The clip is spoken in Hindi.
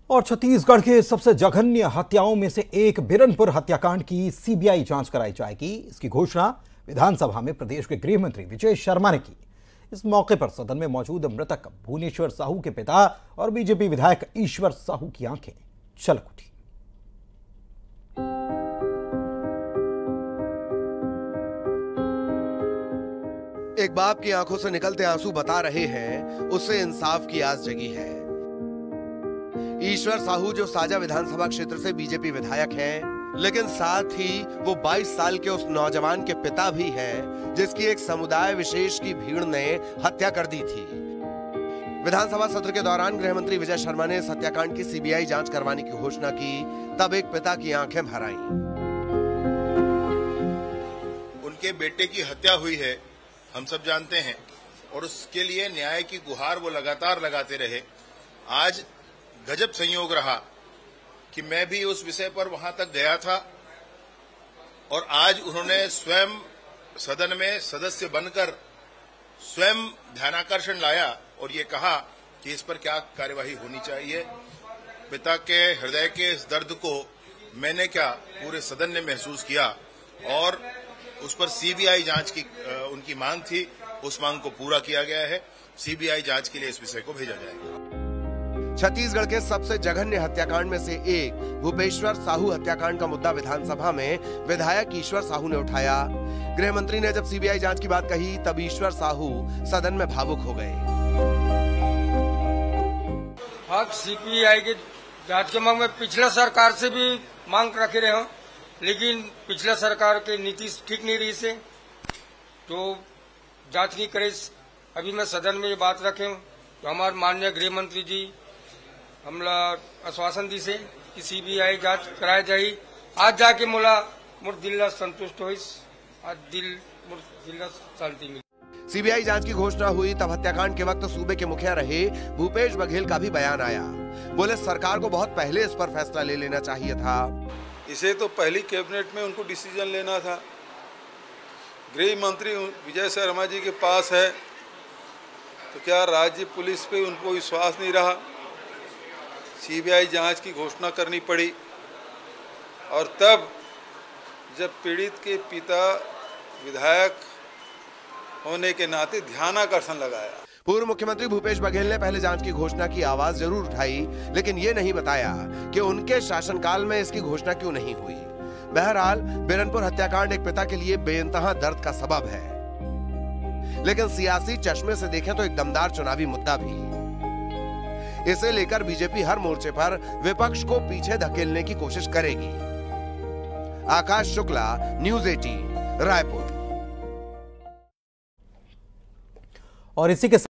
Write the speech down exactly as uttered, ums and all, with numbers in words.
और छत्तीसगढ़ के सबसे जघन्य हत्याओं में से एक बिरनपुर हत्याकांड की सीबीआई जांच कराई जाएगी। इसकी घोषणा विधानसभा में प्रदेश के गृह मंत्री विजय शर्मा ने की। इस मौके पर सदन में मौजूद मृतक भुवनेश्वर साहू के पिता और बीजेपी विधायक ईश्वर साहू की आंखें छलक उठी। एक बाप की आंखों से निकलते आंसू बता रहे हैं उससे इंसाफ की आस जगी है। ईश्वर साहू जो साजा विधानसभा क्षेत्र से बीजेपी विधायक हैं, लेकिन साथ ही वो बाईस साल के उस नौजवान के पिता भी हैं जिसकी एक समुदाय विशेष की भीड़ ने हत्या कर दी थी। विधानसभा सत्र के दौरान गृह मंत्री विजय शर्मा ने इस हत्याकांड की सीबीआई जांच करवाने की घोषणा की, तब एक पिता की आंखें भर आईं। उनके बेटे की हत्या हुई है, हम सब जानते हैं, और उसके लिए न्याय की गुहार वो लगातार लगाते रहे। आज गजब संयोग रहा कि मैं भी उस विषय पर वहां तक गया था और आज उन्होंने स्वयं सदन में सदस्य बनकर स्वयं ध्यानाकर्षण लाया और ये कहा कि इस पर क्या कार्यवाही होनी चाहिए। पिता के हृदय के इस दर्द को मैंने क्या पूरे सदन ने महसूस किया और उस पर सीबीआई जांच की उनकी मांग थी, उस मांग को पूरा किया गया है। सीबीआई जांच के लिए इस विषय को भेजा जाएगा। छत्तीसगढ़ के सबसे जघन्य हत्याकांड में से एक भुवनेश्वर साहू हत्याकांड का मुद्दा विधानसभा में विधायक ईश्वर साहू ने उठाया। गृह मंत्री ने जब सीबीआई जांच की बात कही तब ईश्वर साहू सदन में भावुक हो गए। अब सीबीआई की जांच के मांग में पिछला सरकार से भी मांग रखे रहे हो, लेकिन पिछला सरकार की नीति ठीक नहीं रही से तो जांच नहीं करे। अभी मैं सदन में ये बात रखे तो हमारे माननीय गृह मंत्री जी हमला आश्वासन दी से कि सीबीआई जांच कराई जाए। आज जाके मुला मुर दिल संतुष्ट हो, आज दिल मुर दिल शांति मिली। सीबीआई जांच की घोषणा हुई तब हत्याकांड के वक्त सूबे के मुखिया रहे भूपेश बघेल का भी बयान आया। बोले सरकार को बहुत पहले इस पर फैसला ले लेना चाहिए था। इसे तो पहली कैबिनेट में उनको डिसीजन लेना था। गृह मंत्री विजय शर्मा जी के पास है तो क्या राज्य पुलिस पे उनको विश्वास नहीं रहा? सीबीआई जांच की घोषणा करनी पड़ी और तब जब पीड़ित के पिता विधायक होने के नाते ध्यानाकर्षण लगाया। पूर्व मुख्यमंत्री भूपेश बघेल ने पहले जांच की घोषणा की आवाज जरूर उठाई, लेकिन ये नहीं बताया कि उनके शासनकाल में इसकी घोषणा क्यों नहीं हुई। बहरहाल बिरनपुर हत्याकांड एक पिता के लिए बेइंतहा दर्द का सबब है, लेकिन सियासी चश्मे से देखें तो एक दमदार चुनावी मुद्दा भी। इसे लेकर बीजेपी हर मोर्चे पर विपक्ष को पीछे धकेलने की कोशिश करेगी। आकाश शुक्ला, न्यूज़ अठारह, रायपुर। और इसी के